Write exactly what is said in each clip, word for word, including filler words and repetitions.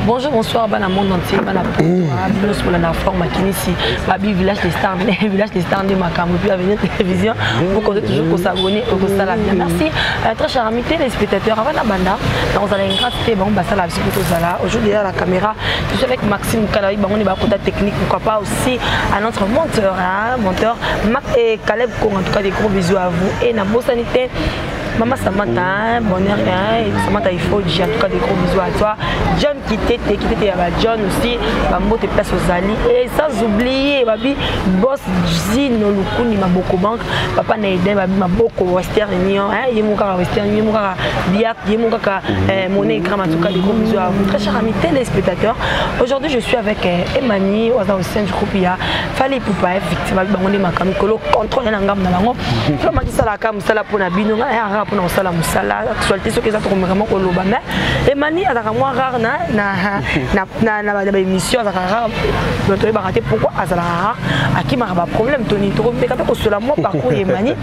Bonjour, bonsoir, dans le monde entier, dans la pour la forme ici, Babi village des stars, village des stars de Makamou, puis à venir télévision, vous comptez toujours pour s'abonner au Costa bien. Merci, très chers amis téléspectateurs, avant la bande, nous allons grâce bon, bah ça la visite pour ça. Aujourd'hui à la caméra, je suis avec Maxime Kalaï, on est côté technique, pourquoi pas aussi à notre monteur, hein, monteur Mac et Caleb, en tout cas des gros bisous à vous et na beau sanité. Maman Samantha, bonheur, Samantha il faut dire en tout cas des gros bisous à toi. John qui t'était, qui t'était à John aussi, Bambo te place aux alliés. Et sans oublier, Babi, boss Zino Lukuni, ma beaucoup banque, papa Naïden, Babi, ma beaucoup western, hein, Yemouka western, Yemouka Biak, Yemouka monnaie écran, en tout cas des gros bisous à vous. Très chers amis téléspectateurs, aujourd'hui je suis avec Emani, au sein du groupe I A, Fallait Poupa, victime, on est ma camicolo, contrôle la gamme dans la main. Je vais mettre ça la cam, ça la pour la bino, pour nous ça la musala actualité ce que ça trouve vraiment au lobana et mani à la moi rare na na na na na émission à la rare donc il va rater pourquoi à la rare à qui m'a pas problème Tony trop mais quand on se la moi parcours et mani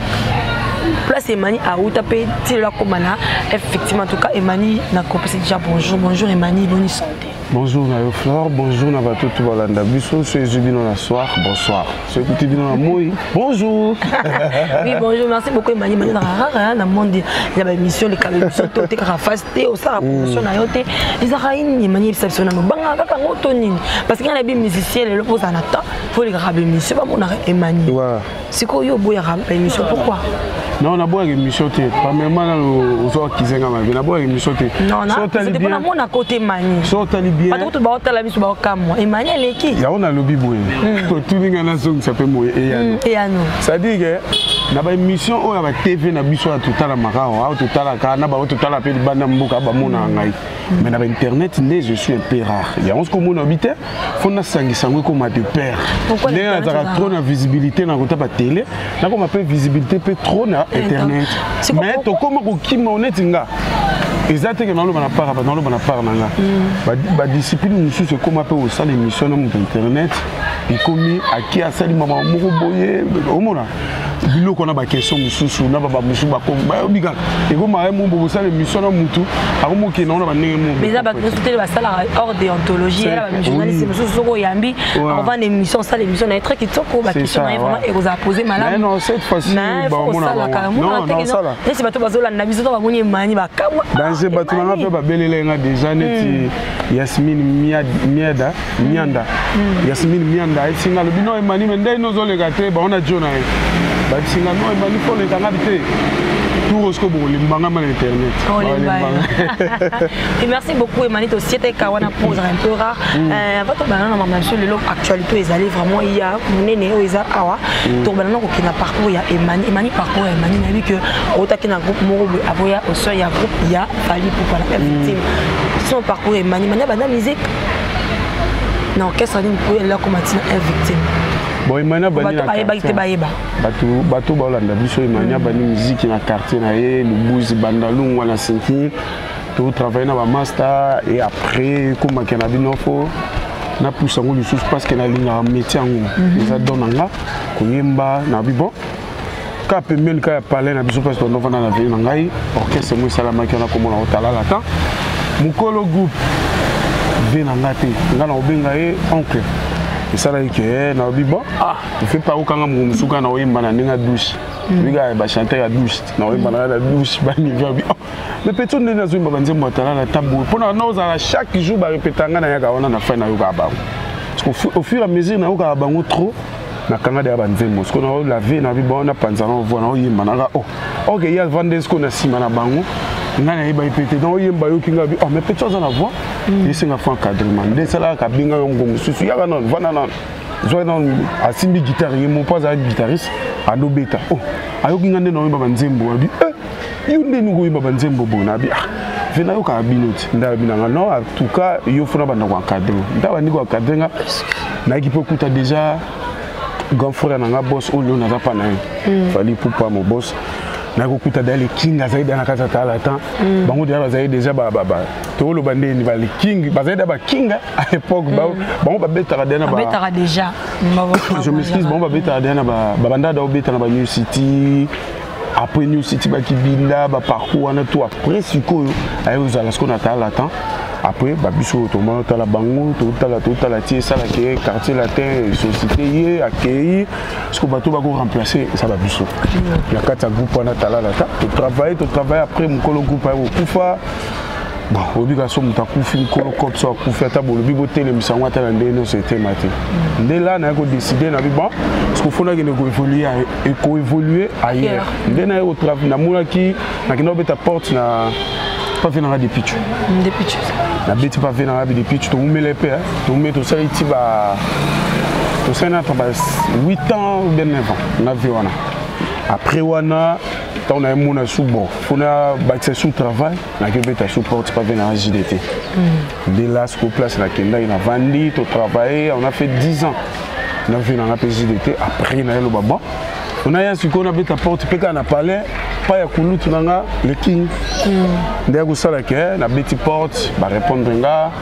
place Emani à Outapé la comana effectivement en tout cas Emani n'a compris déjà bonjour bonjour Emani bonne santé. Bonjour Nayo Flore, bonjour Navato Tubalanda Busso, c'est Jubino la soir, bonsoir. C'est écouté Bino la Moui, bonjour. Oui, bonjour, merci beaucoup Emani. Emani dans la dans le monde, il y a une mission, les cas de mission, tout est rafasté, au ça, la promotion, la yoté. Les Araïnes, Emani, exceptionnel, nous banga, kaka, ngotonine. Parce qu'il y a des musiciens, les locaux en attendent, il faut les graver mission, pas mon arrêt Emani. C'est quoi, yo, boya, la mission, pourquoi? Non, on a beau une mission, pas même aux autres qui sont en vie, on a beau une mission. Non, non, c'est pour mon à côté Mani. Pas tout le monde la mission comme moi. Emani elle est qui? Il y a on a lobby boy. Tout le monde a zone ça peut mourir et à nous. Ça dit que na ba mission o ya ba T V na biso ya totala makao, au totala kana ba totala pe banda mboka ba mona ngai. Mais na ba internet né je suis un peu rare. Il y a on ce qu'on habite, faut na sangi sango comme de père. Pourquoi les gens ont trop de visibilité na kota ba télé, na comme appelle visibilité peut trop na internet. Mais to comment ko kima onetinga. Exactement, dans le bon appart, dans le bon appart, la discipline nous c'est comment peut aussi l'émission sur internet et comme à qui a sali maman moko boye au mona bilo qu'on a ba question mususu na baba musu ba ko ba obiga et comme ma mo bo ça l'émission na mutu ako mo ke na on ba ndenge mo mais ça ba consulter ba sala hors déontologie là ba journaliste mususu soko yambi on va l'émission ça l'émission na être qui tsoko ba question na vraiment et vous a posé malade non cette fois-ci ba mo na non non ça là et c'est ba to bazola na biso to ba moni mani ba kamwa dans bato na pe ba belelenga déjà neti Yasmine Miada Mianda Yasmine Mianda esinga le bino Emani mende nozo le gâté ba on a jona ba singa no Emani pour le kanga bité tout ce que bon limbanga mal internet. Et merci beaucoup Emani to siete kawana pose un peu rare euh votre banana maman sur le lot actualité ils allaient vraiment il y a nene o isa awa to banana ko kina parcours il y a Emani Emani parcours Emani na vu que otaki na groupe moro aboya au sol il y a groupe il y a Fallait Poupa la victime son parcours Emani Emani bana musique non qu'est-ce qu'on dit pour là comme matin victime. Bon Emani bani na quartier bato bato ba Holanda biso Emani bani musique na quartier na ye Lubuzi Bandalung wala Senti to travailler na ba master et après comme kana binofo na poussa ngoli sous parce que na linga métier ngo ça donne nga ko yemba na bibo ka pemel ka parler na biso parce que on va na vie na ngai orchestre mo salama kana comme on otala la temps mukolo groupe vena ngate ngana obenga e oncle. Et ça là que na bibo ah il fait pas aucun mo musuka na oyimba na ninga douche biga ba chanter à douche na oyimba na douche ba ni va mais peut-être na zumba banze motala la tabou pour na noza chaque jour ba répétanga na yaka wana na fin na yoka ba parce qu'au fur et à mesure na yoka ba trop na kanga de banze mo parce qu'on a lavé na bibo na panzana on voit na oyimba na oh OK il y a vendre ce qu'on a sima na bango ngana yeba ipete donc oyimba yo kinga bi oh mais peut-être ça na voix et c'est un fan encadrement de ça là kabinga ngo mususu ya non vana non zo non asimbi guitare yemo pas à guitariste ado beta oh ayo kinga nde no yeba banzembo abi eh yo nde ngo yeba banzembo bona abi ah vena yo ka binoti nda binanga non en tout cas yo fona banda ko encadrer nda bandi ko encadrer nga na équipe kuta déjà grand frère nanga boss o lo na pa na Fallait Poupa mon boss na ko kuta dali king azaida na kata tala temps bango déjà bazaida déjà ba ba to lo bande ni ba le king bazaida ba king à l'époque bango ba betara dena ba betara déjà je m'excuse bango ba betara dena ba banda da obeta na ba New City après New City ba kibinda ba parcours na tout après siko ayo za la ce qu'on attend là temps après babiso tomona tala bango to tala to tala tie ça la quartier latin société yé accueilli ce que bato ba ko remplacer ça babiso ya kata groupe on a tala la ta to travailler to travailler après mon kolo groupe au kufa bon obligation muta kufi kolo cop so kufa ta bolo bibo tele misango ta ndé no c'était maté ndé là na ko décider na bi bon parce que faut na ko évoluer et ko évoluer ailleurs ndé na ko travailler na mula ki na kino beta porte na pas venir à des pitchs. Des pitchs. La bête pas venir à des pitchs. Tu mets les pères. Tu mets tout ça ici bah. Tout ça n'a pas huit ans ou bien neuf ans. On a vu on a. Après on a, on a un monde sous bon. On a bâti sous travail. On a que bête sous porte pas venir à J D T. Dès là ce qu'on place la Kenda, il a vendu, tu travaillé. On a fait dix ans. On a vu on a fait J D T. Après on a eu le baba. On a un ce qu'on a bête à porte. Puis quand on a parlé. Pas ya kulu tunanga le king ndé ko sala ke na beti porte ba répondre nga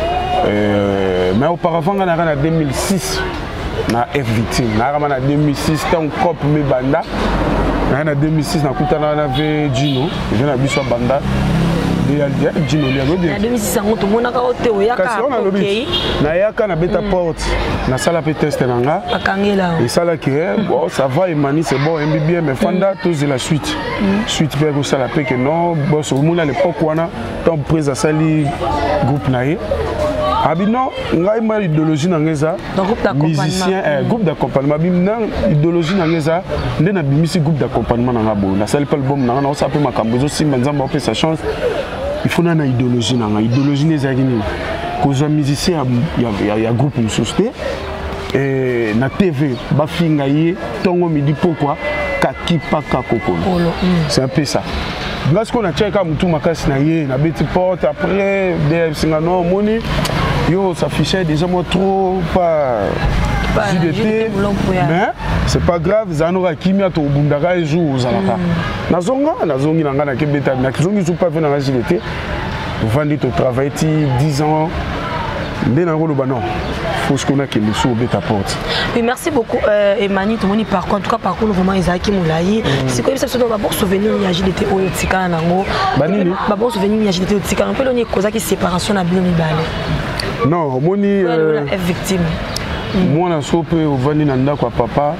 euh mais auparavant on a en deux mille six na F victime na rama na deux mille six tant cop me banda na en deux mille six na kutana na ve Gino je na biso banda de ya Gino le go de na deux mille six on to mona ka ote o ya ka okay na ya ka na beta porte na sala pe test nanga akangela et ça là que bon ça va Emani c'est bon M B B mais fanda tous la suite suite pe ko sala pe que non boss au monde à l'époque wana tant prise à sali groupe naé abi non ngai ma idéologie na ngeza musicien groupe d'accompagnement bim na idéologie na ngeza ndé na bimisi groupe d'accompagnement na ngabo na sali pe album na na ça pe makambo zo simba nzamba pe sa chance il faut na idéologie na idéologie les agini cause musicien il y a groupe mususte et na T V ba finga yé tongo midi pourquoi kaki paka kokolo c'est un peu ça parce qu'on a checké à mutu makasi na yé na beti porte après des singano moni yo ça fichait déjà moi trop pas J D T mais c'est pas grave zanora kimia to bundaka et jour zalaka nazonga nazongi nanga na kebeta na kizongi zu pas venir na J D T vandi to travailler dix ans ndé na ngolo ba non faut ce qu'on a qui le sous beta porte. Oui, merci beaucoup euh, Emani tout monde par contre en tout cas par contre vraiment Isaac Moulayi c'est quoi ça doit d'abord souvenir il y a J D T au Tika nango banini d'abord souvenir il y a J D T au Tika un peu l'on cause qui séparation na bien mibale non moni euh victime moi na sope au vandi na ndako papa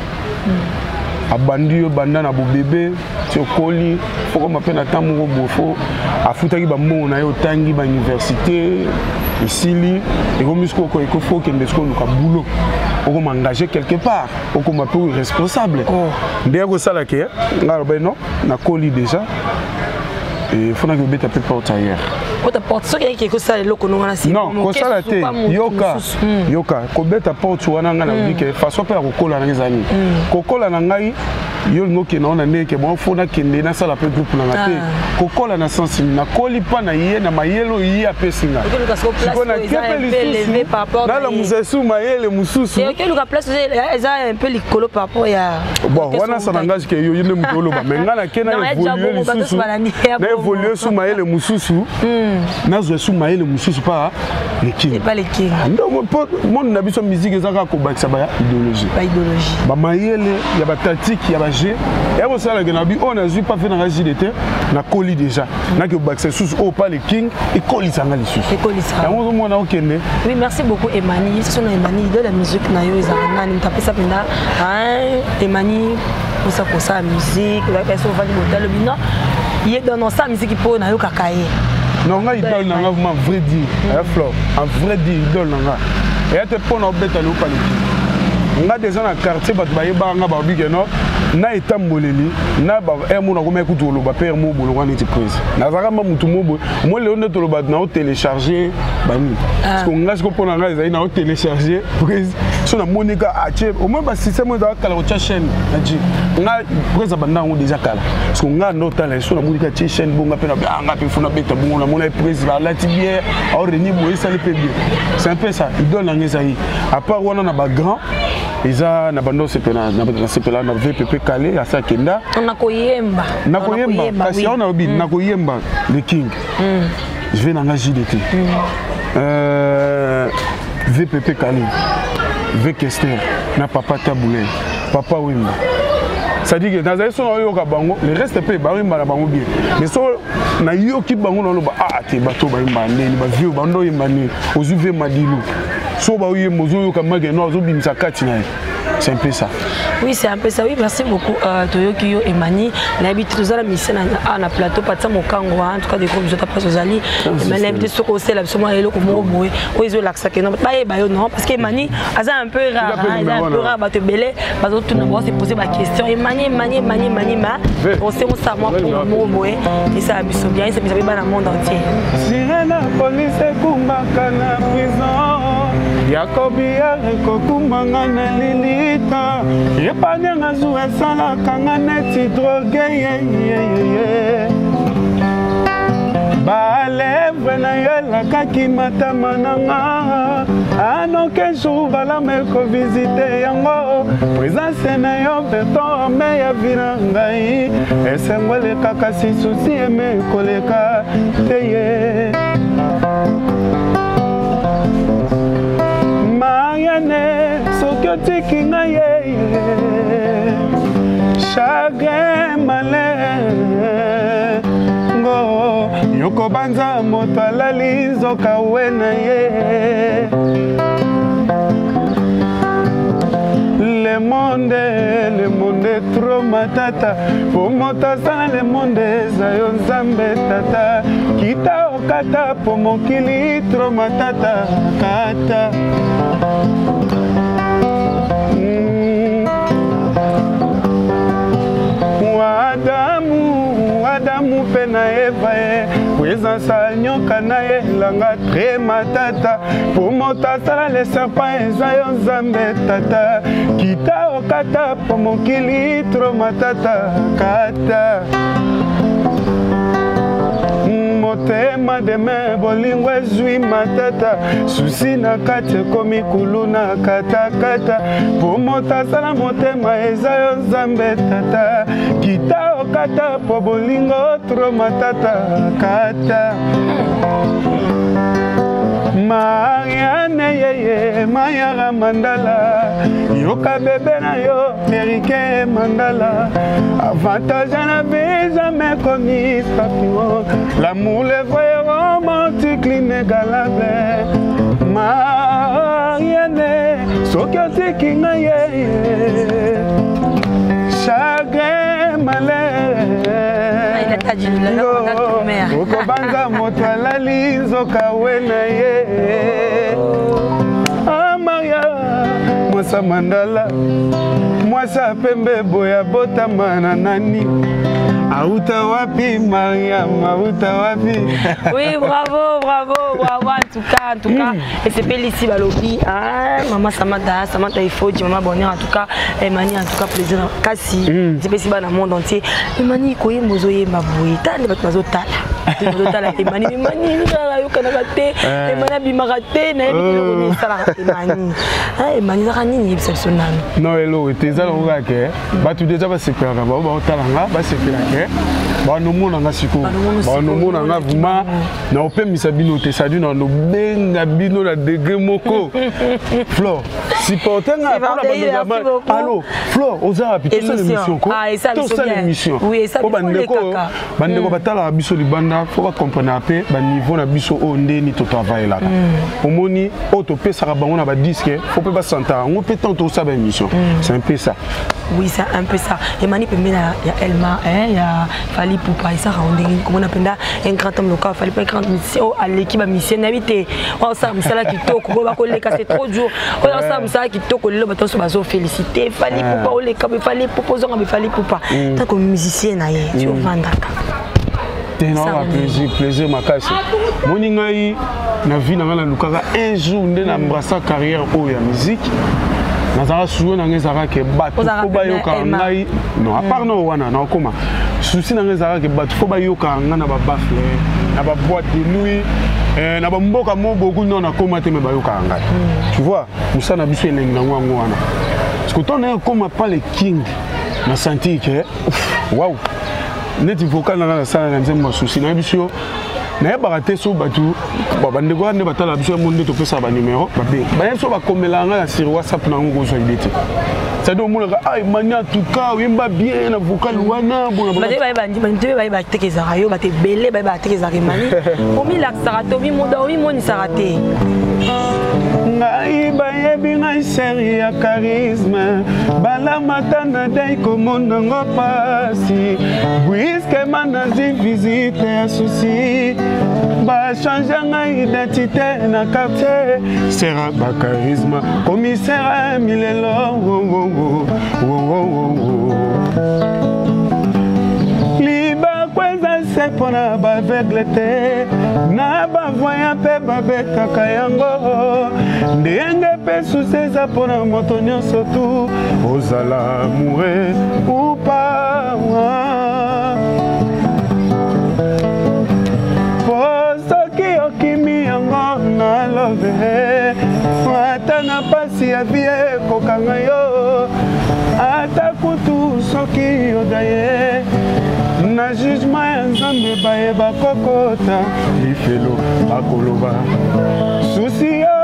abandi yo banda na bo bébé tiokoli faut ma peine atamu bofo afutaki ba mbongo na yo tangi ba université ici et comme jusqu'au quoi il faut qu'il me soit nous boulot on m'engager quelque part on comme peu responsable derrière ça là que ben non na coli déjà et il faut que je taper porte ailleurs porte porte ce qui est que ça le kono na si non ko ça là té yoka yoka ko beta porte wana nga na dit que façon pas ko kola na ngezani ko kola na ngai yo ngoki na ona ndeke bon fona kende na sala pe groupe na ngate ko kola na sens na koli pa na ye na mayelo yi apesinga ko na kepe par rapport na la musasu mayele mususu et que le place eza un peu likolo par rapport ya bon wana ça n'engage que yo yende mutolo ba mais nga na kena évoluer mususu na évoluer sous mayele mususu na zo sous mayele mususu pas les king pas les king donc mon na biso musique ezaka ko bakisa ba idéologie ba idéologie ba mayele ya ba tactique ya ba et on sait que on a vu pas fait dans la J D T na coli déjà na que baxe sous au pas les king et coli ça na les sous et coli ça on on a OK né oui merci beaucoup Emani c'est son Emani de la musique na yo ezana ni taper ça pena hein Emani pour ça pour ça musique la personne va dire dans le bino il est dans ça musique pour na yo kakaye non nga idole na nga vraiment vrai dire un flow un vrai dire idole na nga et te pour na beta le pas les nga déjà na quartier bat ba yeba nga ba bige no na etamboleli na ba emu na koma kutu lo ba père mo bolo ngani ti prise na zaka ma mutu mo bo mo le on to lo ba na o télécharger bani parce que nga ko pona nga ezai na o télécharger prise so na monika ache au moins ba système za kala o cha chaîne na ji nga prise ba ndango déjà kala parce que nga no tala so na monika cha chaîne bonga pe na nga pe funa beta bongo na mona prise ba lati bien au reni bo esali pe bien c'est un peu ça il donne nga ezai à part wana na ba grand Isa na bando sepela na sepela na V P P calé à ça kenda on a koyemba na koyemba kasi on a obi na koyemba le king je vais dans la J D T euh V P P calé V Kester na papa Taboulé papa Wimba ça dit que dans un son yoka bango le reste peut ba imba na bango bien mais so na yoki bango na loba ah te bato ba imba ndeni ba vieux bando imba ni ozuve madilu so ba uye mozo yoka mage no zo bimisa kati na c'est un peu ça. Oui, c'est un peu ça. Oui, merci beaucoup. Euh, Toyoki et Mani. L'habitude de la mission à la plateau, pas de ça, mon kango, en tout cas, des groupes, je t'apprends aux alliés. Mais l'habitude de ce qu'on sait, absolument, elle est comme au bout. Oui, ils ont l'accès. Non, pas non, parce que Mani, c'est un peu rare. C'est un peu rare, te belé. Parce que tout le monde s'est posé ma question. Et Mani, Mani, Mani, Mani, ma. On sait, on sait, moi, pour le mot, et ça abuse bien, ça me dans le monde entier. Si la police est comme la prison. Yakobia rekokumanga na lilita yepanya ngazu esala kanga neti drogue ye ye ye ba lèvre na yela kaki matama nanga ano ke jour bala me ko visiter yango présence na yo beton me ya vina ngai esengole kaka si souci eme koleka teye Sokotiki na ye chagrin malin ngo yoko banza moto alali zoka wena ye le monde le monde trop matata pour mota sana le monde zayo nzambe tata kita okata pour mokili trop matata kata Adamu, Adamu pena Eva e Weza sa nyoka na ye langa tre matata Po mota sala le serpent eza yo nzambe tata Kita okata po mokili tro matata kata Motema deme bolingo ezwi matata Susi na kati komi kulu na kata kata Po mota sala motema eza yo nzambe tata Kita okata po bolingo tro matata kata Mariane yeye Mayara Mandala Yoka bébé na yo Mérike Mandala Avantage na vie jamais connu papillon L'amour le vrai romantique l'inégalable Mariane Sokioti kinga yeye Chagrin malin Okobanza moto alali nzoka wena ye Amaya Mwasa Mandala Mwasa pembe boya botama na nani Auta wapi Mariam, auta wapi. Oui, bravo, bravo, bravo en tout cas, en tout cas. Et c'est belle ici, Balobi. Ah, maman Samantha, Samantha il faut, maman bonheur en tout cas. Et Mani en tout cas plaisir. Kasi, c'est pas si bas dans le monde entier. Et Mani koye mozoye mabouye. T'as les bâtiments tala. Les bâtiments tala. Et Mani, Mani, Mani, la yo kanakate. Et Mani bimarate, na ebi kilo sala. Et Mani, ah, et Mani zani ni exceptionnel. Non, hello, t'es là au gars que, bah tu déjà vas se faire là, bah au talanga, bah se faire là. Bah nous mon anga siko, bah nous mon anga vraiment, na open misabino te sadu na no benga bino la degré moko. Flore, si porter na pour la bande allô, Flore, oza pitons l'émission ko. Ah, et ça l'émission. Oui, et ça ko bandeko, bandeko batala biso li banda, faut pas comprendre après, ba niveau na biso o ndeni to travail là. Omoni auto pesa ka bango na ba disque, faut pas s'entendre, on peut tenter ça ba émission. C'est un peu ça. Oui, c'est un peu ça. Et Mani Pemena, il y a Elma, il y a Fali Poupa, et ça, comment on appelle un grand homme local, Fali pas un grand mission à l'équipe à mission habité. On sait ça là qui toque, on va coller c'est trop dur. On sait ça qui toque, le bâton se base féliciter. Fali Poupa, on les câbles, Fali Poupa, on a Fali Poupa. Tant que musicien, tu vas vendre. C'est un plaisir, plaisir ma casse. Mon ingaï, na vie na la lukaka un jour ndé na embrasser carrière au ya musique. Nazara souwe na ngezara ke bato ko ba yoka ngai non à part no wana na koma souci na ngezara ke bato ko ba yoka nga na ba bafle na ba boîte de nuit eh na ba mboka mo boku non na koma te me ba yoka ngai tu vois musa na biso elengi na ngwango wana parce que ton est comme pas le king na senti que waouh net vocal na na sala na nzembo souci na biso na baraté so batu bande ko ne batala biso monde to pesa ba numéro ba be ba so ba komelanga sur WhatsApp na ngo zo idete ça doit monter ah Emmanuel en tout cas il va bien la vocal wana bon ba te ba ba te ba ba te kezara yo ba te belé ba ba te kezara Emani omi la sarato mi moda omi moni sarate ngai ba yebi ngai série ya charisme bala matana dai komona ngopasi puisque manazi visite ya souci ba changer ngai identité na quartier sera ba charisme commissaire milelo wo wo wo wo wo liba kweza se pona ba veglete na ba voya pe ba beta kayango ndenge pe suseza pona moto nyonso tu ozala amoureux ou pas posoki okimi yango na love ata na pasi ya vie kokanga yo ata kutu soki odaye na jugement ya nzambe bayeba kokota lifelo bakoloba susi yo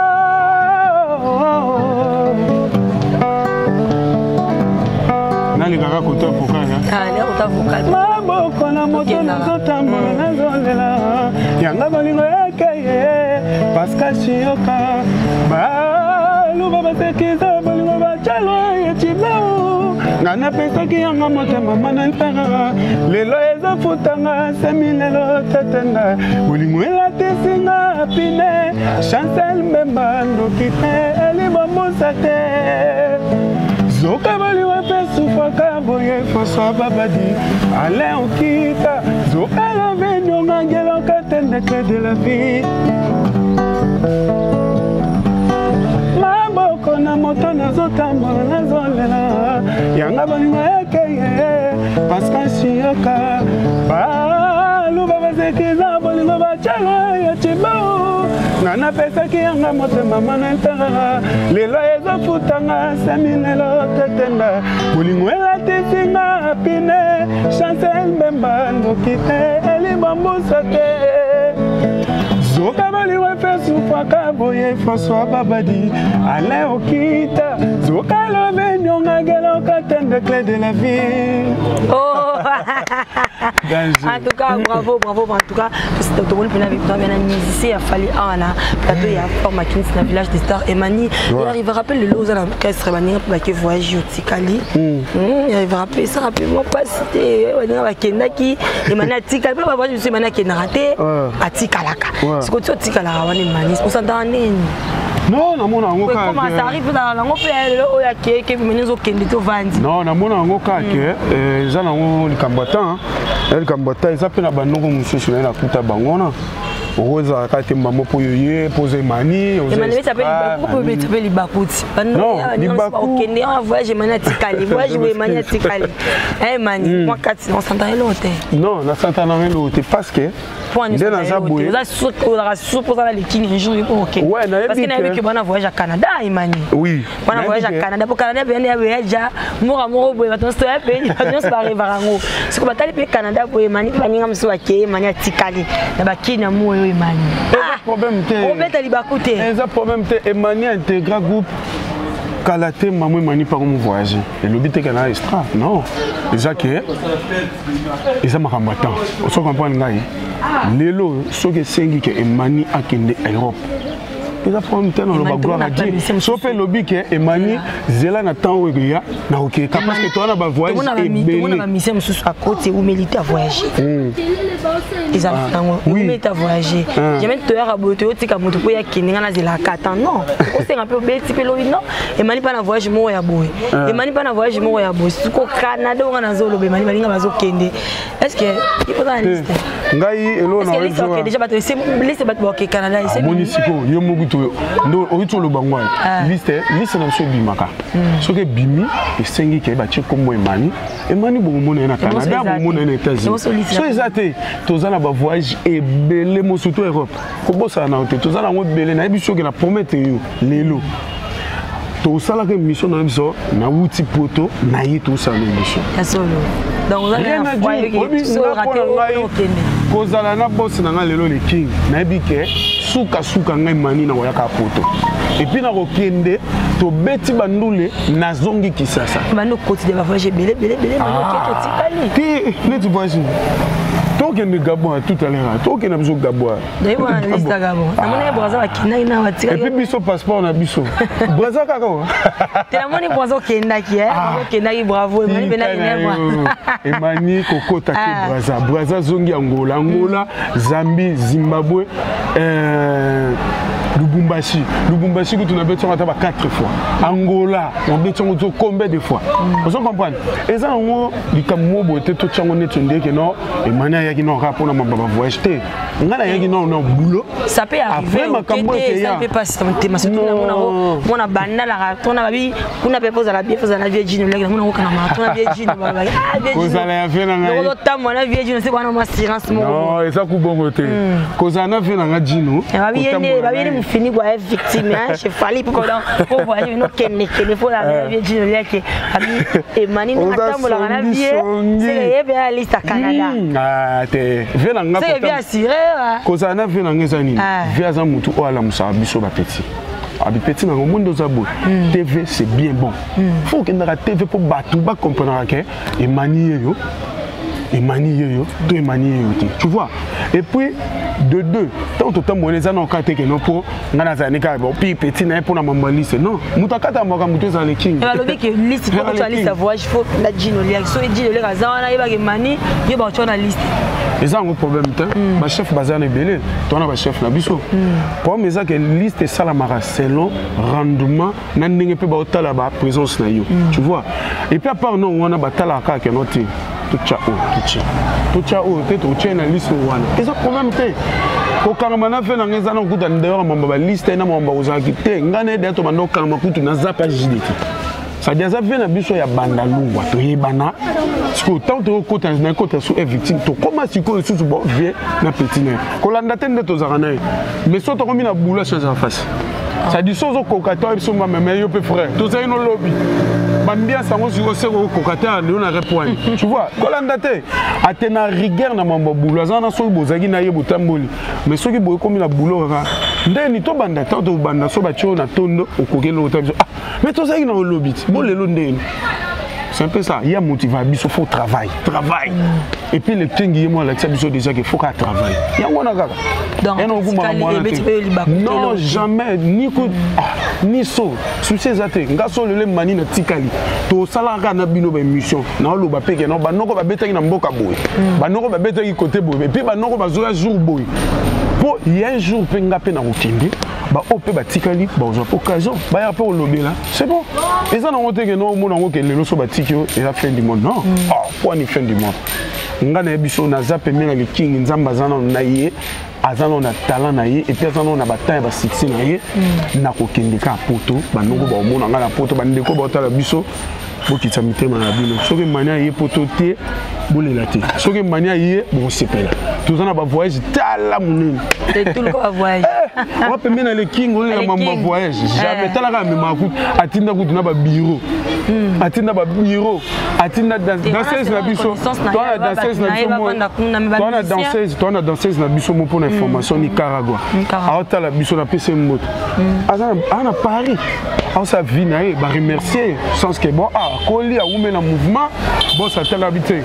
nalikaka kota vokal maboko na moto nazotambola nazolela yanga bolingo ekeye Pascal Chioka baluba basekiza bolingo bacalo yechibao ngana pesa ki yanga motema mana ntanga lelo ezofutanga semilelo tetenda bolingo elatesinga pine Chancel Mbemba ndokite elibomusa te zoka bolingo pe sufaka boye François Babadi Alain Okita zoka revenyo ngangelo katende clé de la vie maboko na moto nazotambola nazolela yanga bolingo ekeye Pascal Chioka baluba basekiza bolingo bacalo ya chibao ngana pesa ki yanga motema mana ntanga lelo ezofutanga semilelo tetenda bolingo elatesinga pine Chancel Mbemba ndokite elibambusa te zoka bolingo efe sufaka boye François Babadi Alain Okita zoka lobe nyonga gelo katende clé de la vie oh en tout cas bravo bravo en tout cas c'est tout le monde avec toi bien musicien a fallu ana plateau il y a forme Kins na village des stars Emani il arrive à rappeler le loza dans orchestre manière pour que voyage au Tikali il arrive à rappeler ça rappelle moi pas c'était on a kenda qui Emani a Tikali pas voir je suis Emani qui n'a raté à Tikalaka c'est que tu Tikalaka on Emani on s'entend non na mona ngo ka comment ça arrive dans la ngo pe o ya ke ke menezo kende to vandi non na mona ngo ka ke eh za na ngo likambata eh likambata eza pe na banoko mususu na kuta bangona oza kati mamo po yoye poser mani oza Emani ça s'appelle libaku libakuti non libaku kende en voyage Emani a Tikali voyage Emani a Tikali eh Emani moi kati on s'entend l'autre non na s'entend l'autre parce que nde naza boye oza supposa la lekini un jour OK ouais na parce que na yebi que bana voyage à Canada Emani oui bana voyage à Canada pour Canada bien ya voyage mora moro boye baton sto ya pe baton sto arrive rango c'est que batali pe Canada boye Emani baninga mso ake Emani a Tikali na bakini na moyo Emani pas problème te on met libaku te eza problème te Emani intégrer groupe Kalate maman Emani par mon voyage et le but est qu'elle a extra non déjà que ils ma kamata on se comprend ngai lelo so que sengi que Emani akende Europe ils a problème te dans le gloire à Dieu so fait lobby que Emani zela na temps où il y a na OK parce que toi na ba voyage et belé on a mission mususu à côté où militaire voyager ils a où militaire voyager jamais te ra boto tika moto po ya kininga na zela kata non on s'est un peu petit peu lobby non Emani pas na voyage mo ya boy Emani pas na voyage mo ya boy suko Canada on na zo lobby Emani balinga bazo kende est-ce que il faut la liste ngai elo na OK déjà bato c'est liste bato OK Canada c'est monisiko yo mobuto ndo orito lo bangwa liste liste na so bimaka so ke bimi esengi ke ba ti kombo Emani Emani bo mona na Canada bo mona na États-Unis so ezate tozana ba voyage et belé mo surtout Europe ko bossa na hotel tozana ngo belé na biso ke na promettre yo lelo to sala ke mission na biso na wuti poto na yi to sala mission kasolo donc on a un foyer qui so raté au kozala na boss na nga lelo le king nayebi ke suka suka ngai mani na koyaka poto et puis na kokende to beti bandule na zongi kisasa bando quotidien ba voyage belé belé belé bando keto tikali ti ne tu vois toi qui es Gabon tout à l'heure toi qui es besoin Gabon d'ailleurs on a liste Gabon na mona braza bakina ina watika et puis biso passeport na biso braza kaka te na moni braza kenda ki eh kenda ki bravo mani bena ina moi emani kokota ke braza braza zongi Angola Angola Zambie Zimbabwe euh Lubumbashi Lubumbashi que tu n'as besoin de quatre fois Angola on a besoin de combien de fois vous comprenez et ça on dit comme moi beauté tout ça on est tombé que non et maintenant il y a qui n'ont rapport na mababa voyage te ngana il y a qui n'ont boulot ça peut arriver ça peut pas se tenter mais surtout mon mon banda la ton ababi kuna pe poza la bien poza la virgin le mon ko na ma ton virgin baba ah virgin vous allez faire na ngai le temps mon virgin c'est quoi na assurance mon non et ça ku bon côté cause na fait na ngajino babi yene babi yene fini quoi victime hein chez Fally pour pour voyager no kenne kenne faut la virgin le que abi et mani na tambola na vie c'est bien liste à Canada ah te vena nga c'est bien assuré cause na fait na ngeza nini via za mutu o ala musa biso ba petit abi petit na monde zabo T V c'est bien bon faut que na T V pour battre ba comprendre que et mani yo et mani yo to et mani yo tu vois et puis de deux tant tout temps monnaie ça non quand que non pour ngana za nika bon puis petit na pour na mamba liste non mutakata mboka mutu za le king et lobi que liste pour tu liste voyage faut la dino lia so dino lia za wana yeba ke mani yo ba tu na liste et ça un problème te ba chef bazar na belé toi na ba chef na biso comme ça que liste ça la mara selon rendement na ndenge pe ba otala ba présence na yo tu vois et puis à part non on a batala ka ke noté tout ça oh tout ça tout ça oh tu tu tiens la liste wana et ça problème te ko karama fait na ngeza na kuta d'ailleurs mamba ba liste na mamba ozaki te ngane de to bando karama kutu na zapa jidiki ça dit ça vient na biso ya banda lungwa to yebana parce que tant to kota na kota sous victime to comment si ko sous bo vie na petit na ko landa tende to zakana mais so to komi na boula change en face ça dit sozo kokato biso mama mais yo pe frère to ça no lobby bambia sango si ose ko kokata le na répondre tu vois ko landa te atena rigueur na mamba boula zana so bozaki na yebo tamboli mais soki boye komi na boulot ka ndeni to banda to to banda so ba tio na tondo okokelo otabiso ah mais to ça na lobby bon le ndeni c'est un peu ça il y a motivé biso faut travail travail et puis le tengi moi là ça biso déjà qu'il faut qu'à travailler il y a ngona kaka non jamais ni ko ni so succès zate ngaso le mani na tikali to salaka na bino ba émission na lo ba peke no ba noko ba betaki na mboka boy ba noko ba betaki côté boy et puis ba noko ba zoya jour boy po il y a un jour pe ngape na kokende ba ope ba tikali ba ozo occasion ba ya pe o lobby là c'est bon et ça na ngote que no mo na ngoke lelo so ba tikio et la fin du monde non oh quoi ni fin du monde ngana biso na zape menga le king nzamba zana na ye azana na talent na ye et puis azana na bataille ba succès na ye na kokende ka poto ba noko ba omona ngana poto ba ndeko ba otala biso bokitsa mitema na bino soki mania ye poto te bolela te soki mania ye bo sepela tozana ba voyage tala munene te tout le voyage on va pemena le king on la mamba voyage jamais tala ka mema ku atinda ku na ba bureau atinda ba bureau atinda danseuse na biso toi na danseuse na biso toi na danseuse toi na danseuse na biso mo pour information Nicaragua aota la biso na pese moto azana ana Paris on sa vie na e ba remercier sans que bon ah koli a oume na mouvement bon ça tala habité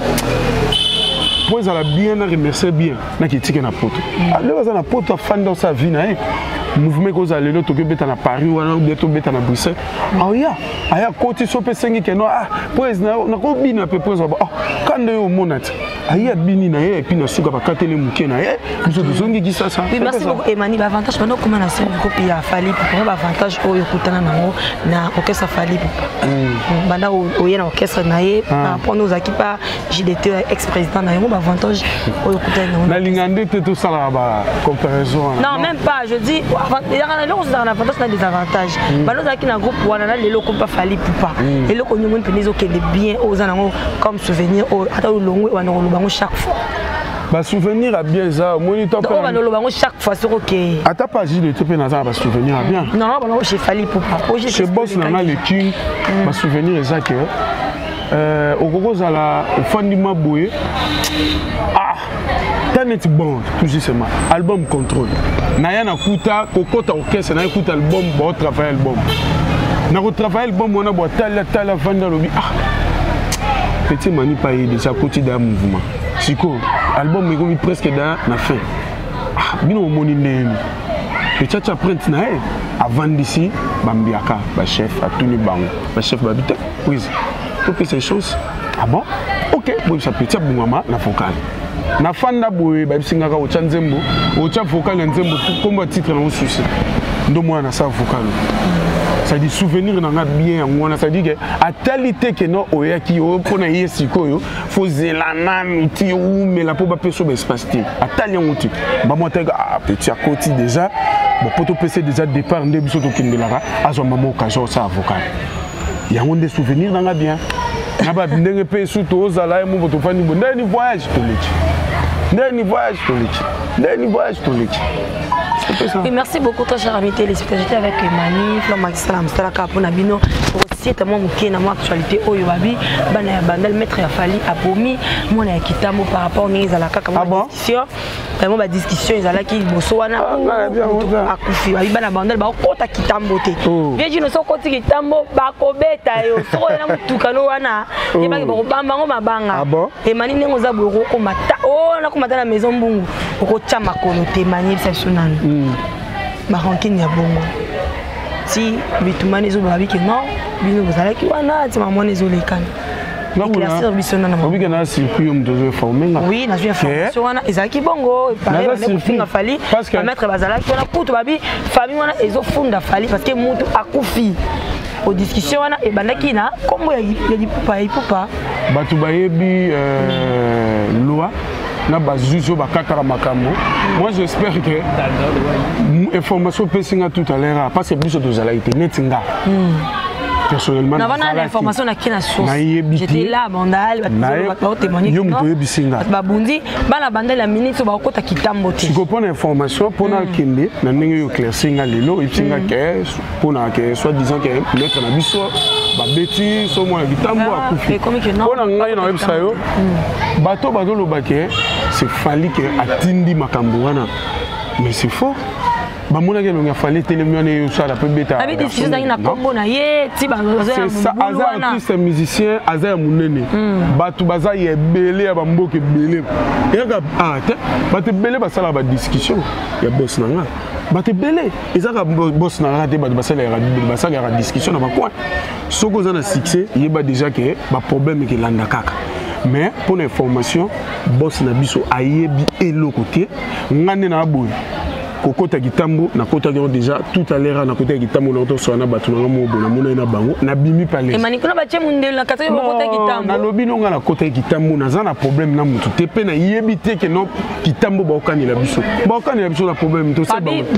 pour ça bien remercier bien na kitike na poto alors ça na poto fan dans sa vie na e mouvement ko za lelo to ke beta na Paris wana bientôt beta na Bruxelles ah ya aya koti so pe sengi ke no ah pues na na ko bina pe pues ah kande yo monat aya bini na ye et puis na suka ba katele muke na ye biso to songi ki ça ça oui merci beaucoup Emani ba avantage pendant comment na sen copie ya Fally pour ba avantage o yokutana nango na orchestre Fally pour banda o ye na orchestre na ye na pour nos akipa J D T ex-président na yo ba avantage o yokutana nango na lingande te tout ça là ba comparaison non même pas je dis il y a un avantage et des avantages. Nous avons un groupe où on a les locaux pas Fally Poupa. Et là, on a bien aux anneaux comme souvenir chaque fois. Bah souvenir à bien ça, moniteur. On va chaque fois sur OK. À ta page de te pénal va souvenir à bien. Non non, chez Fally Poupa. Chez Boss on a les king, bah souvenir ça que euh au Gogo za la au fond du Maboué. Ah Tanet bon, tout justement. Album Contrôle. Naya na kuta, kokota orchestre, na écoute album, bon travail album. Na retravail album, on a boit tala tala vanda lobi. Ah, petit mani pas déjà côté d'un mouvement. Siko, album est comme presque dans la fin. Ah, bien au moni né. Le tchatcha print na eh. Avant d'ici, bambiaka, ba chef, à tout le banc, ba chef babita. Oui. Toutes ces choses. Ah bon? Ok, bon ça petit bungama na vocal. Na fanda boye ba bisingaka o chanzembo, o cha vocal nzembo comme titre na souci. Ndo mwana sa vocal. Ça dit souvenir na nga bien ngona ça dit que à talité que no oyaki o pona yesiko yo faut zelana muti ou mais la po ba peso ba espace ti. À tali nguti. Ba mo tega ah petit à côté déjà. Bon poto P C déjà départ nde biso to kindelaka azo mama occasion ça vocal. Il y a des souvenirs na nga bien. Na ba ndenge pe suto ozala mo to fani bo ndeni voyage to leki. Ndeni voyage to leki. Ndeni voyage to leki. Oui, merci beaucoup, très cher ami téléspectateur. J'étais avec Emani, Flo Maxalam, Stalaka, Ponabino. Aussi, tellement qui est dans l'actualité, Oyobabi, Bana Bandel, Maître Yafali, Abomi, moi, na Kitamo par rapport à la Kaka, ma discussion. Vraiment, ma discussion, ils allaient qui Bosoana, Akufi, Bana Bandel, Bakota Kitambo. Bien, je ne sais pas si Kitambo, Bakobeta, Soana, Tukanoana, et Bambango Mabanga. Emani Nengoza Boro, Komata, oh, on a commenté à la maison Bungu, Rochama Konote, Mani, Sessunan. Barankin ya bongo. Si bitumani zo babi ke non, bino bozala ki wana ti maman ezolekana. Éclaircir bisona na. Obi kana circuit um dozo former nga. Oui, na je formation wana ezaki bongo, parler na kufinga fali, ba mettre bazala ki wana kutu babi famille wana ezofunda fali parce que mutu akufi. Au discussion wana e bandaki na kombo ya ya dipupa ya dipupa. Batu bayebi euh loi na bazuzo bakakara makambo. Moi j'espère que l'information peut signer tout à l'heure parce que plus de zalaïté netinga. Personnellement na wana l'information na kina source. J'étais là bandal ba témoigner. Yo mtoye bisinga. Ba bundi bana bandal la minute ba kota kitambo te. Tu comprends l'information pour na kende na ndenge yo claircinga lelo ipsinga ke pour na ke soit disant que mettre na biso ba beti so mo kitambo akufi. Pour na ngai na website yo bato bato lo baké c'est fali que atindi makambo wana. Mais c'est faux. Bah mon gars il a fallu téléviser sur la bêta. Avec des choses dans combo na ye ti ba c'est ça Azar artiste musicien Azar munene. Batu baza ye belé ba mboke belé. Et ah ba te belé ba sala ba discussion. Ya boss na nga. Ba te belé. Ezaka boss na nga te ba ba sala ba sala la discussion na ba coin. Soko za na succès, yeba déjà que ba problème que landa kaka. Mais pour l'information, boss na biso ayebi eloko te ngane na boy. Kokota Kitambo na kota déjà tout à l'heure na kota Kitambo na auto sona batu na mobo na mona na bango na bimi palais. Et manikuna ba tchemundela na kata yo kota Kitambo. Na lobi no nga na kota Kitambo na za na problème na mutu te pe na yebite ke no Kitambo ba okani la biso. Ba okani la biso la problème to se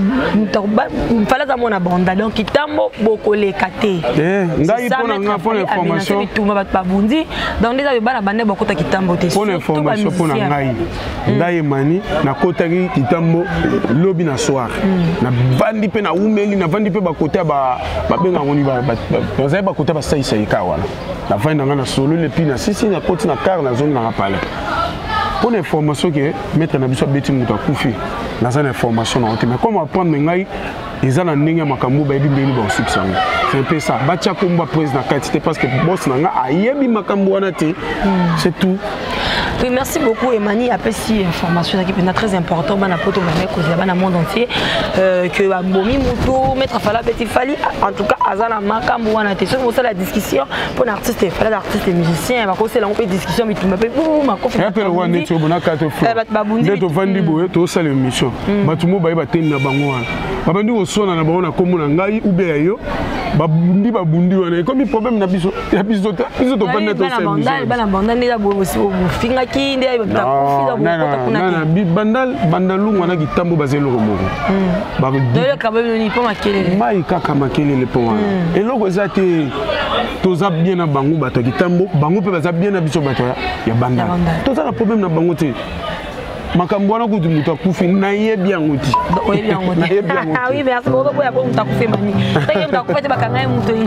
ba. Fala za mona banda donc Kitambo bokole kate. Eh ngai pona nga pona information. Tout ba ba bundi donc déjà ba na bande ba kota Kitambo te. Pona information pona ngai. Ngai mani na kota Kitambo lobi na soir na vandi pe na umeli na vandi pe ba côté ba ba benga ngoni ba ba za ba côté ba sai sai ka wala na vandi nga na solo le pina sisi na côté na car na zone na pale pour l'information que mettre na biso beti muta kufi na za information na mais comment apprendre ngai ils ont ndenge makambo ba yebi mbeli ba succès c'est un peu ça bacha komba président quantité parce que boss na nga ayebi makambo wana te c'est tout. Oui, merci beaucoup Emani. Après si information qui est très important, bana poto bana cause bana monde entier euh, que Bomi Muto mettre fala petit fali en tout cas azala makambo wana te so ça la discussion pour l'artiste fala l'artiste musicien ba ko c'est la on peut discussion mais tout me boum ma ko fait appel wana to bona carte fo de to vandi boye to sala émission batu mo baye batengi na bango wana babandi ko sona na bango na komo na ngai ube yo babundi babundi wana comme problème na biso ya biso ta biso to bana to sala émission bana banda ni la bo finga ki nde ba kofida bo na na bandal bandalu wana kitambo bazelo ko ba de ka ba ni po makele mai kaka makele le po wana eloko ezate toza bien na bango bato kitambo bango pe baza bien na biso bato ya bandal toza na problème na bango te makambo wana kutu mutu akufi nayebi yango ti oyebi yango ti oui merci beaucoup pour avoir mutu akufi mani teke mutu akufi te bakanga ye mutu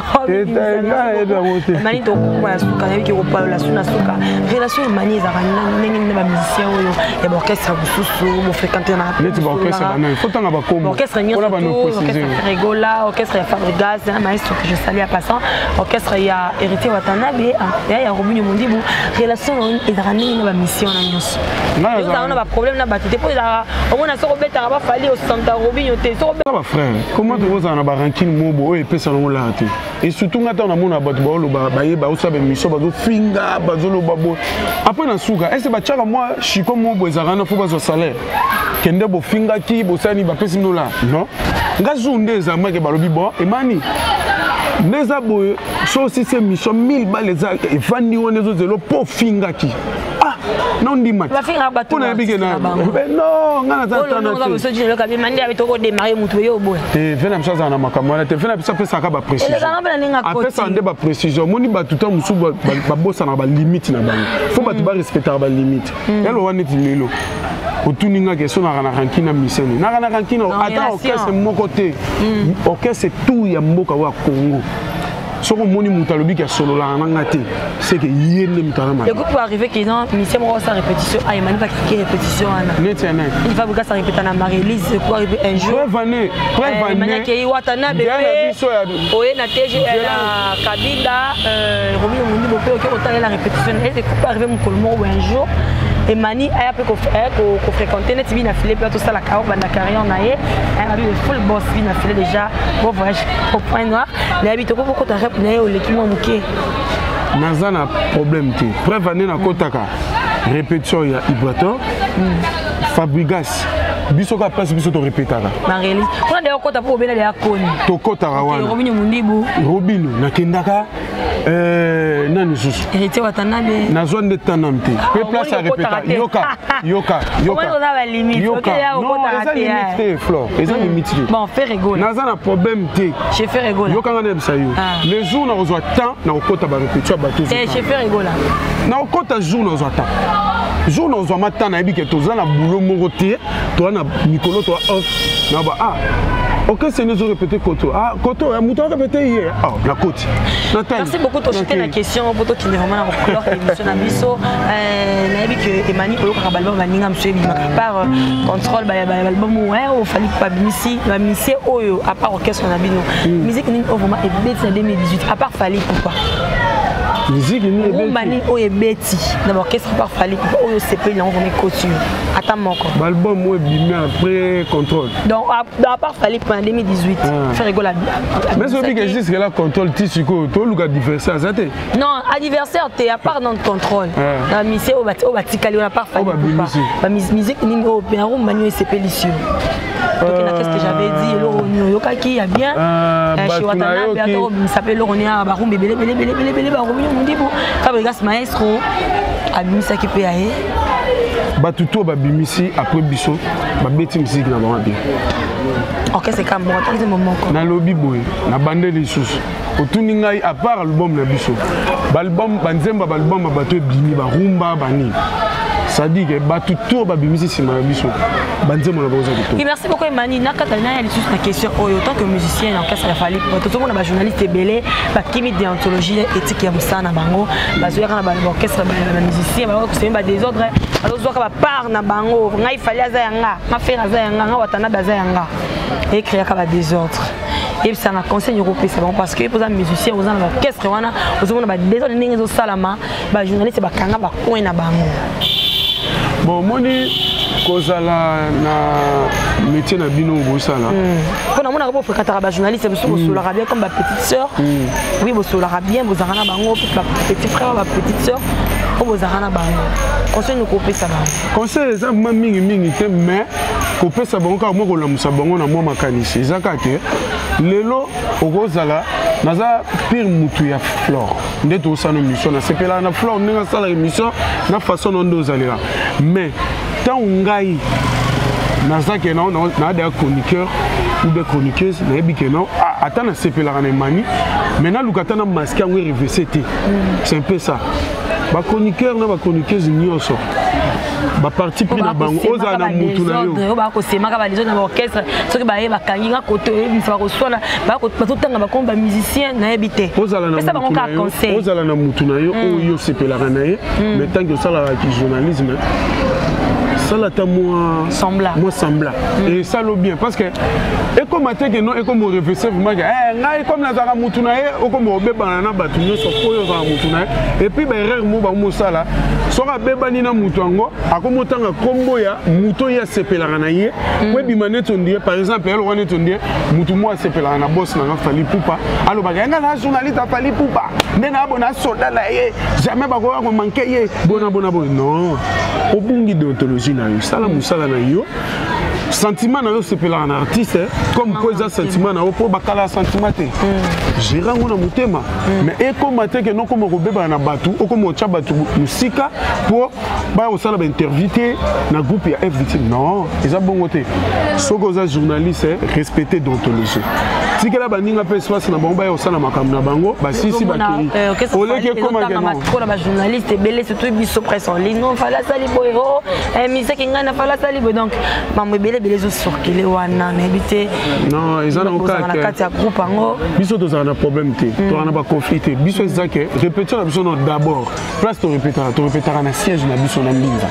ingo mani to kuma ya suka nayebi ki kopalola suna suka relation mani ezaka ndenge nini bamusicien oyo ya baorchestre mosusu bofréquente na neti baorchestre bana fotanga bakombo orchestre nyonso orchestre Regola orchestre ya Fabregas un maestro que je salue à passant orchestre ya Héritier Watanabe ya Robinho Mondibu relation ezaka ndenge na bamission na nyonso ezaka na baproblème na bato te po ezaka omona soko betaka bafali osanta Robinho te soko ba frère comment tu vois na ba rankine mobo oyo epesa nango la te et surtout ngata na mona bato baoloba bayeba osa bamission bazofinga bazoloba bo après na suka est-ce batiaka moi chiko mobo ezaka na fo bazwa salaire kende bofingaki bosani bapesi no la non nga journée ezama ke balobi bon emani neza boye so si c'est mission mille balles za evandi wona zo zelo po fingaki ah non ndima ba finga bato na bige na non nga na tata na te so jino kabi mandi abi toko démarrer mutu yo boye te vena msaza na makamwana te vena pesa pesa ka ba précision après ça ndé ba précision moni ba tout temps musu ba bossa na ba limite na bango faut ba ba respecter ba limite elo wana ti lelo otuninga ke so na kana rankina miseni na kana rankina ata orchestre moko te orchestre tout ya mboka wa Congo soko moni mutalobi ke solo la nanga te c'est que yene mutala ma. Le groupe peut arriver qu'ils ont mission moi sa répétition ah Emmanuel va créer répétition ana. Net net. Il va bouger sa répétition na Marie-Lise quoi arriver un jour. Prévenez, prévenez. Emmanuel qui watana bébé. Oye na T G na Kabila euh Robinho Mundi bopé OK autant la répétition et le groupe arriver mon colmo un jour. Et Mani a peu qu'on fréquentait net bien affilé puis tout ça la carrière banda carrière on a eu un habit full boss bien affilé déjà bon voyage au point noir les habits beaucoup beaucoup t'as répondu au l'équipe manqué naza na problème te prévenez na kotaka répétition ya Ibrato Fabregas biso ka place biso to répétaka Maréli on a d'ailleurs kota pour bien aller à Koni to kotaka wana Robinho Mundibu Robinho na kendaka euh nani susu Héritier Watanabe na zone de tanamte pe place à répéter yoka yoka yoka on a la limite OK ya non eza limite Flore eza limite bon fait rigoler naza na problème te je fais rigoler yoka ngana bisa yo les jours na ozwa temps na okota ba répétition ba tous eh je fais rigoler na okota jour na ozwa temps jour na ozwa matana na ebike toza na boulot moko te to na mikolo to off na ba ah OK c'est nous répéter koto ah koto ya muto répéter hier ah la côte merci beaucoup to jeter la question pour toi qui est vraiment en couleur émission na biso euh na ebike Emmanuel ko ka balba baninga monsieur bi par contrôle ba album ouais au fallait pas bimisi ba misi oyo à part orchestre na bino musique ni vraiment et bête en deux mille dix-huit à part fallait pourquoi musique ni ebeti mani oyo beti na orchestre par fallait oyo C P na on remet couture attends moko l'album moi bimé après contrôle donc à part fallait en deux mille dix-huit faire rigoler mais ce que existe là contrôle tisiko to luka diversaire ça te non anniversaire te à part dans contrôle na mission au bati au bati kali na part fallait ba musique ni au bien room mani C P licieux donc qu'est-ce que j'avais dit le yo kaki ya bien chez Watanabe bientôt s'appelle Loronia ba room bébé bébé bébé bébé ba room Mundibu Fabregas maestro abimisa ki pe aye batuto babimisi après biso babeti musique na bango bien OK c'est comme bon c'est moment na lobby boy na bande lisusu otuni ngai à part album na biso album banzemba album bato ebimi ba rumba bani ça dit que batuto babimisi sima na biso banzemba na boza bito. Merci beaucoup Emani na katana ya lisusu na question oyo tant que musicien na orchestre ya fali pour tout le monde ba journaliste belé ba kimi déontologie éthique ya musana bango bazoyaka na ba orchestre ba musicien ba ko semba désordre bazozoka ba part na bango ngai fali aza yanga ma frère aza yanga nga watana baza yanga et créer ka ba désordre et ça na conseil européen c'est bon parce que pour un musicien aux en orchestre wana aux on ba désordre ndenge zo salama ba journaliste ba kanga ba coin na bango bon moni kozala na métier na bino bosala pour na mona ko fréquenter ba journaliste biso bosola bien comme ba petite sœur oui bosola bien bozaka na bango ba petit frère ba petite sœur ko bozaka na bango conseil nous couper ça bango conseil ça mingi mingi te mais couper ça bango ka mo ko lamusa bango na mo makanisi ezaka te lelo okozala naza pire mutu ya Flore ndeto osana mission na sepela na Flore ninga sala émission na façon ndo ozalira mais tant ngai naza ke na na des chroniqueurs ou des chroniqueuses na ebi ke non ata na sepela na mani mais na lukata na masque ngwe reverser te c'est un peu ça ba chroniqueur na ba chroniqueuse nyonso ba parti pris na bango oza na mutu na yo ba ko sema ka ba les autres na orchestre soki ba ye ba kangi nga koto e ba ko sona ba ko tanga ba ko ba musicien na ebité oza na mutu na yo oza na mutu na yo oyo sepelaka na ye mais tant que ça la journalisme ça là ta moi semblable moi semblable et ça le bien parce que et comme attaque non et comme réfléchir vraiment eh ngai comme na zaka mutu na ye o comme obeba na batu nyoso koyo za mutu na et puis ba erreur mo ba mo sala soka beba ni na mutu ngo akomotanga kombo ya mutu ya sepelaka na ye we bimane tondie par exemple elle wana tondie mutu mo sepelaka na boss na Fally Ipupa allo ba nga na journaliste Fally Ipupa mais na bona soda la ye jamais ba ko ko manquer ye bona bona bona non obungi déontologie na yo sala musala na yo sentiment na yo sepelaka na artiste comme quoi ça sentiment na yo po bakala sentiment te gérant ngona mutema mais et comme te que non comme robeba na batu o comme ocha batu musika pour ba o sala ba intervité na groupe ya F victime non eza bongo te soko za journaliste respecter déontologie tikela baninga pe espace na bango ba o sala makambo na bango ba sisi ba ki oleke comme que ba journaliste belé surtout biso presse en ligne non fala sali boyo eh mise kinga na fala sali boyo donc mamwe belé belé zo sorkele wana na ebité non ils en ont ka na kati ya groupe ngo biso to za na problème te to na ba conflit te biso ezake répéter la biso d'abord place to répéter to répéter na siège na biso na mbinza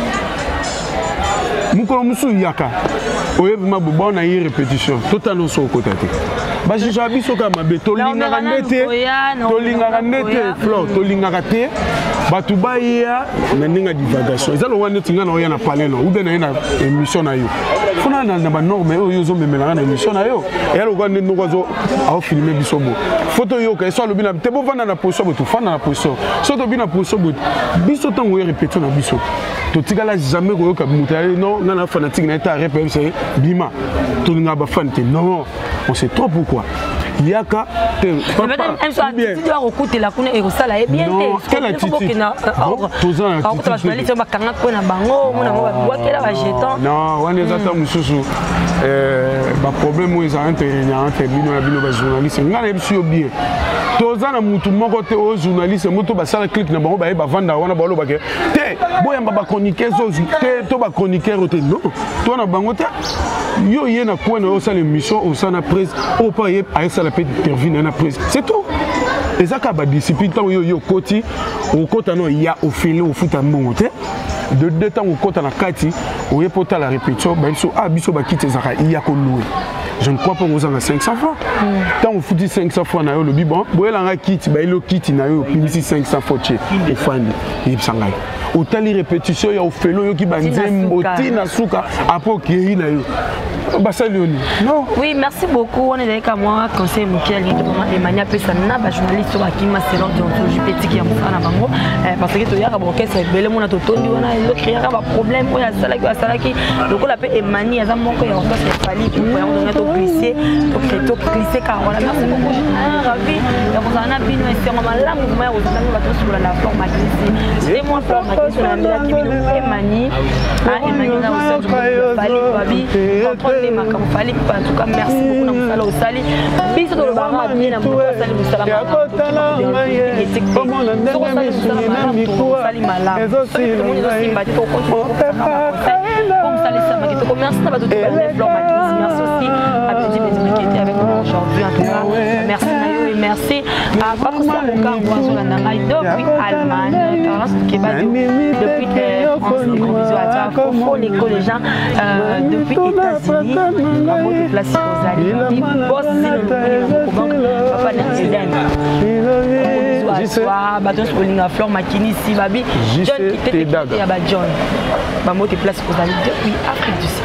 mukolo musu yaka oyebi mabuba na yi répétition totalement so kota te bajija biso kama be tolingaka ndete tolingaka ndete flot tolingaka te batu baya na ninga divagation ezalo wana tinga na oya na palais no ube na na émission na yo funa na na ba norme oyo zo memela na émission na yo et alors quand nous zo a filmer biso bo photo yo ka so lo bina te bo vana na position bo to fana na position so to bina position bo biso tango répéter na biso to tigala jamais ko ka mutale non na na fanatique na ta répéter c'est bima to nga ba fan te non on sait trop pourquoi yaka te papa bien tu dois écouter la kuna et ça là est bien quelle attitude tous en journaliste ba kanga ko na bango mona ba boakela ba jeton non wana ezata mususu euh ba problème où ils ont intervenir entre bino na bino ba journaliste ngana ebisi bien toza na mutu moko te o journaliste moto ba sala click na bango ba ba vanda wana ba lo ba ke te boyamba ba chroniqueur te to ba chroniqueur te non to na bango te yo yé na quoi na o sala émission o sala presse o pa yé a sala pe intervenir na presse c'est tout ezaka ba discipline tant yo yo koti o kota no ya o file o futa mbongo te de deux temps o kota na kati o yé pota la répétition ba biso ah biso ba kite zaka ya ko louer je ne crois pas qu'on a cinq cents fois tant on fout cinq cents fois na yo le bibon boyela nga kit ba ilo kit na yo pinisi cinq cents fois che e fandi e sangai autant les répétitions ya o felo yo ki banzem otina suka apo ki na yo non. Oui, merci beaucoup. On est avec moi, conseil Moukiel, Emmanuel Pessana, journaliste sur Akima, c'est l'ordre d'ontologie petit qui est en bango. Parce que tu as un orchestre avec Belé, on a tout tourné, on a il y a un problème, il y a ça qui a ça qui. Donc on l'appelle Emmanuel, il y a un manque, il y a un orchestre Fally, puis on a tout glissé, tout glissé car on a merci beaucoup. Ravi, donc on a bien c'est vraiment là, mouvement, on a tout sur la forme ici. C'est moi forme ici, on a mis la qui vient Emmanuel, Emmanuel a aussi Fally, Babi, les makambo Fally en tout cas merci beaucoup na musala osali biso to banga bien na musala musala merci aussi à Petit Petit qui était avec nous aujourd'hui en tout cas merci Nayo et merci à Patricia Mukangwa sur la Namaï depuis Allemagne Carlos Kebadou depuis France les gros bisous à toi Fofo l'école les gens depuis États-Unis à votre place aux alliés boss c'est le papa d'Argentine bisous à toi Baton Spolinga Flore Makini Sibabi John qui était à John Bamo tes places aux alliés depuis Afrique du Sud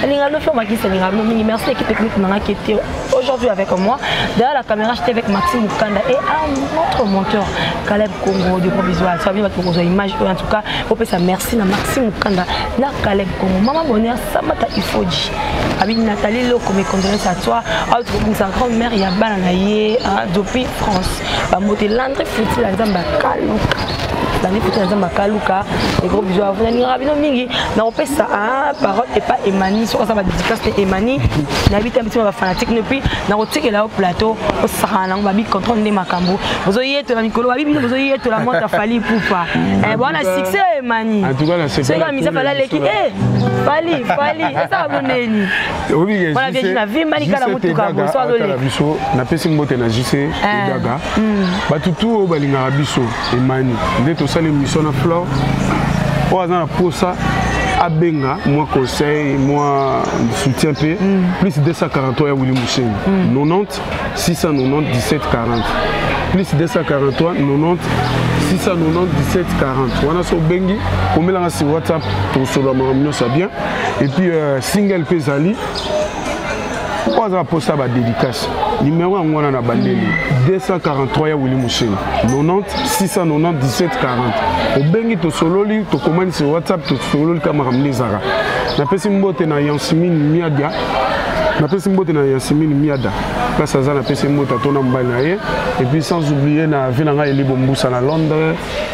merci l'équipe technique qui était aujourd'hui avec moi. Derrière la caméra, j'étais avec Maxime Mukanda et un autre monteur, Caleb Congo, de provisoire. Ça veut dire que vous avez une image. En tout cas, vous pouvez dire merci à Maxime Mukanda, na Caleb Congo. Maman Bonheur, Samata Ifoji. Avec Nathalie Loko, mes condoléances à toi. Sa grand-mère, Yabana Naye, depuis France. Bah, moi, t'es l'André Fouti, la Zamba Kalouka. l'année pour te makaluka et gros bisous à vous n'ani rabino mingi na opé ça hein parole et pas Emani sur ça va dédicace Emani n'habite un petit peu fanatique depuis na rotique là au plateau au sarana on va bi contrôle des makambo vous oyez te la Nicolo va bi vous oyez te la monte fali poupa et bon la succès Emani en tout cas la c'est comme ça fallait l'équipe eh fali fali ça va neni oui voilà bien la vie Mani kala mutuka bon soir la biso na pesi mbote na jise daga ba tutu balinga biso Emani nde to sali mission na flore o azana posa abenga moi conseil moi soutien p plus deux cent quarante-trois ya Willy Moucheni quatre-vingt-dix six cent quatre-vingt-dix dix-sept quarante plus deux cent quarante-trois quatre-vingt-dix six cent quatre-vingt-dix dix-sept quarante wana so bengi komela sur WhatsApp to solo makamno ça bien et puis euh, single pesali o azana posa ba dédicace numéro ngwana na bandeli deux cent quarante-trois ya Willy Moucheni quatre-vingt-dix six cent quatre-vingt-dix dix-sept quarante au bengi to sololi to commande sur WhatsApp to sololi kama ramnezara na pesi mbote na Yansimine Miada na pesi mbote na Yansimine Miada place aza na pesi mbote tona mbali na ye et puis sans oublier na venanga Elibo Mbusa na Londres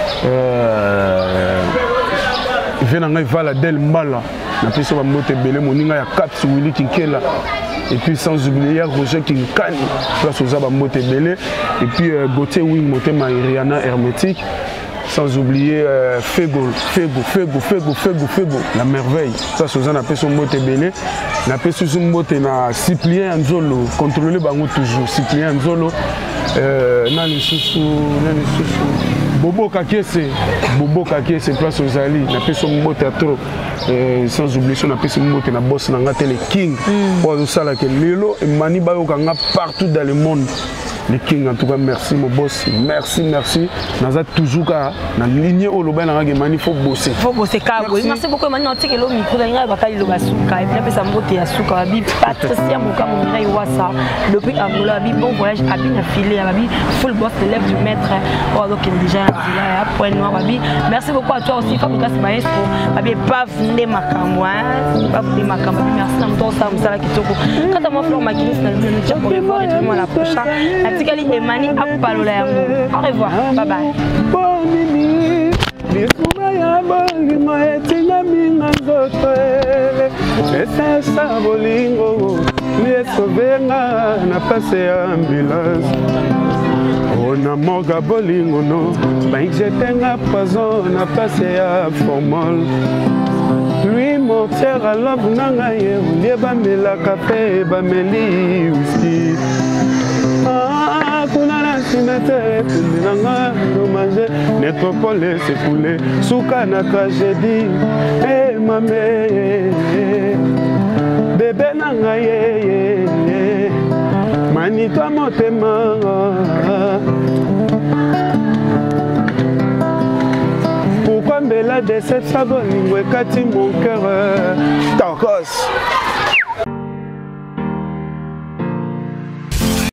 euh venanga Vala del Mala na pesi ba mbote belé moninga ya Caps Willy Kinkela. Et puis sans oublier Roger Kinkani, place aux Abamote Belé. Et puis euh, Gauthier Wing Motema Iriana Hermétique. Sans oublier euh, Fego, Fego, Fego, Fego, Fego, Fego, la merveille. Ça, c'est un peu son mot belé. La personne son mot na Cyprien Nzolo, contrôler bango toujours. Cyprien Nzolo, nani susu, nani susu. Bobo Kakese, Bobo Kakese, place aux Ali. La personne mot trop. Sans oublier son appel, mot na boss na ngate le King. Pour ça là que Lelo et Mani Bayo kanga partout dans le monde. Les King en tout cas merci mon boss, merci merci. Naza toujours ka na ligne au loba na ngani faut bosser. Faut bosser ka. Merci beaucoup Mani noti ke lo micro na ngai bakali lo basuka et puis ça mbote ya suka bi Patricia Moka mon ngai wasa depuis Angola bi bon voyage a bien filé a bi full boss de lève du maître oh donc déjà là point noir bi. Merci beaucoup à toi aussi Fabrice Maestro abi pas venir makambo hein pas venir makambo merci na mto ça msala kitoko quand moi Flore Makinis na le tient pour revoir et tout le monde la prochaine. Tikali Emani apalola yango. Au revoir. Bye bye. Bonini. Lisuma ya bongi maetina minga zoto. Esa sabolingo. Liesovenga na passe ambulance. Ona moga bolingo no. Ba jetenga poison na passe ya formol. Lui mon terre à l'homme nanga ye. Lieba mela café ba meli whisky. Kuna cimetière kunanga dommage nétropole s'est coulé souka na tragédie eh mamé bébé nanga ye mani toi motema pourquoi mbela de cette sabolingo ekati mon cœur Tokos